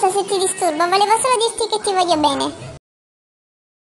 scusa se ti disturbo, volevo solo dirti che ti voglio bene.